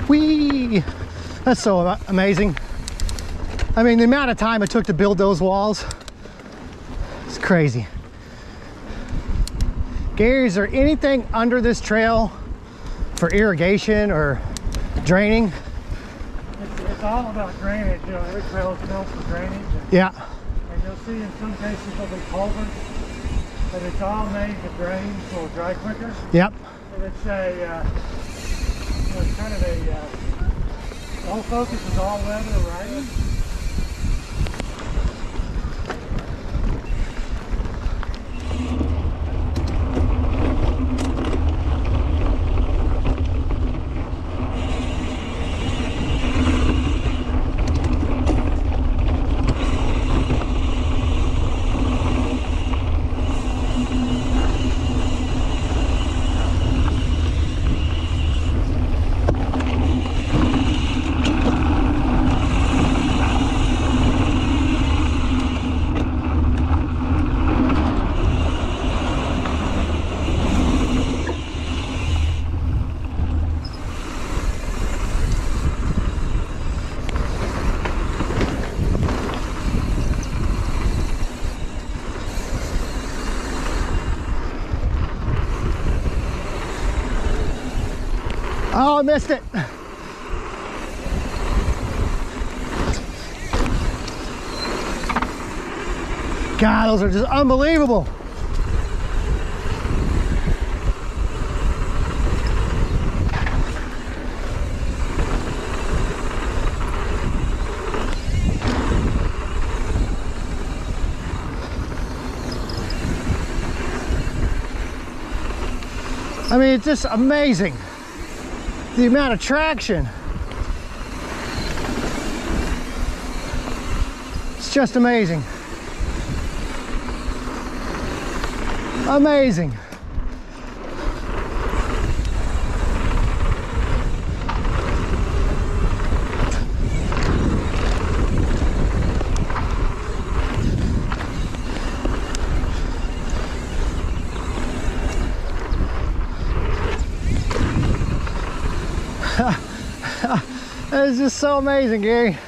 Whee! That's so amazing. I mean, the amount of time it took to build those walls, it's crazy. Gary, is there anything under this trail for irrigation or draining? It's all about drainage. You know, every trail is built for drainage. Yeah. And you'll see in some cases there'll be culverts, but it's all made to drain so it'll dry quicker. Yep. And it's a, you know, it's kind of a, the whole focus is all weather riding. Oh, I missed it. God, those are just unbelievable. I mean, it's just amazing. The amount of traction. It's just amazing. Amazing. It's just so amazing, Gary.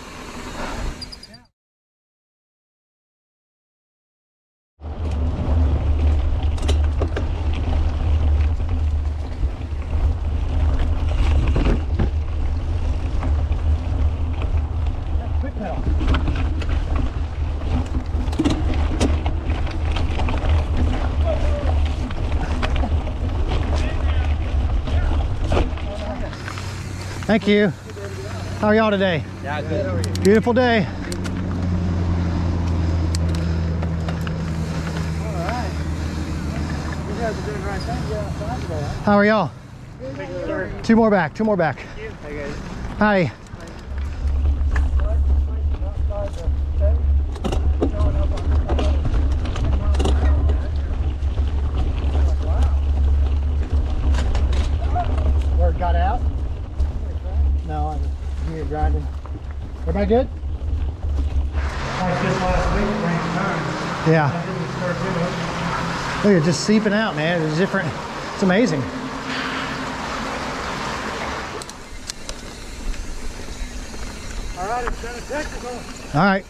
Thank you. How are y'all today? Yeah, good. Beautiful day. All right. You guys are doing the right thing. Get outside today, huh? How are y'all? Thank you, sir. Two more back, two more back. Hey, guys. Hi. Word got out? No, I'm just here grinding. Everybody good? Like this last week, it rained time. Yeah. I didn't start doing it. Look, it's just seeping out, man. It's different. It's amazing. All right, it's kind of technical. All right.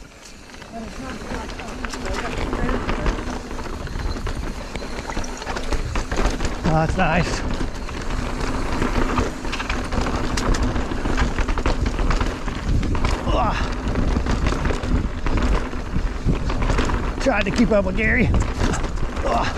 Oh, that's nice. Ugh. Tried to keep up with Gary. Ugh.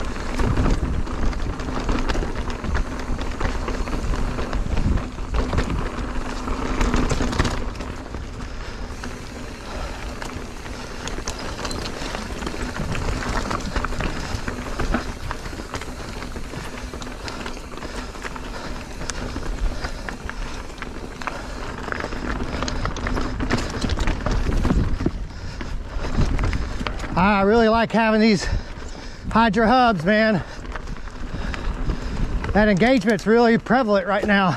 I really like having these hydro hubs, man. That engagement's really prevalent right now.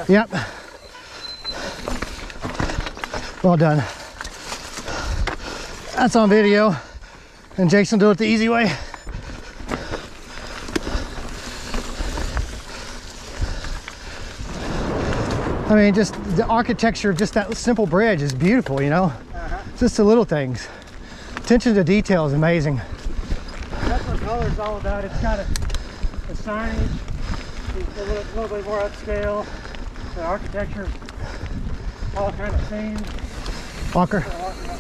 Yep. Well done. That's on video, and Jason will do it the easy way. I mean, just the architecture of just that simple bridge is beautiful, you know? Just the little things. Attention to detail is amazing. That's what color's all about. It's got a signage, it's a little bit more upscale. The architecture, all kind of themed. Walker.